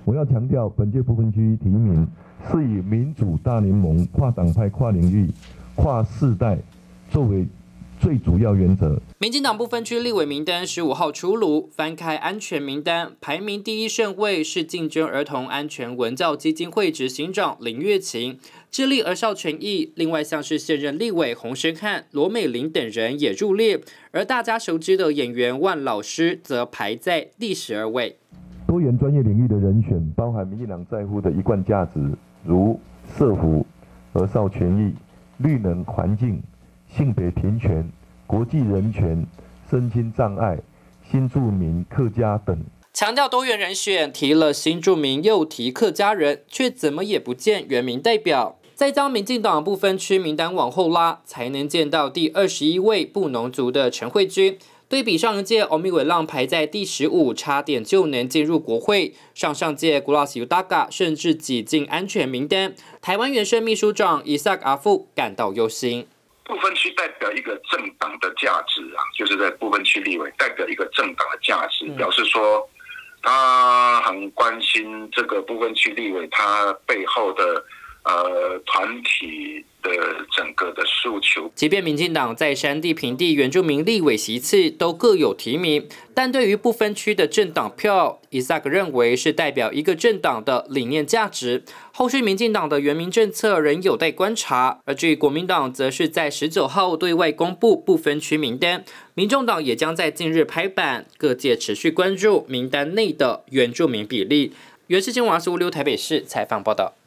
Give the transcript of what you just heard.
我要强调，本届不分区提名是以民主大联盟、跨党派、跨领域、跨世代作为最主要原则。 民进党不分区立委名单15号出炉，翻开安全名单，排名第1顺位是竞争儿童安全文教基金会执行长林月琴，致力儿少权益。另外像是现任立委洪申翰、罗美玲等人也入列，而大家熟知的演员万老师则排在第12位。 多元专业领域的人选，包含民进党在乎的一贯价值，如社福、儿少权益、绿能环境、性别平权、国际人权、身心障碍、新住民、客家等。 强调多元人选，提了新住民又提客家人，却怎么也不见原民代表。再将民进党不分区名单往后拉，才能见到第21位布农族的陈慧君。对比上一届欧米伟浪排在第15，差点就能进入国会。上届古拉西尤达嘎甚至挤进安全名单。台湾原生秘书长伊萨克阿富感到忧心。 不分区代表一个政党的价值啊，就是在不分区立委代表一个政党的价值，表示说他很关心这个不分区立委他背后的团体的整个的诉求。 即便民进党在山地、平地原住民立委席次都各有提名，但对于不分区的政党票，伊萨克认为是代表一个政党的理念价值。后续民进党的原民政策仍有待观察。而至于国民党，则是在19号对外公布不分区名单，民众党也将在近日拍板，各界持续关注名单内的原住民比例。原视新闻网55台北市采访报道。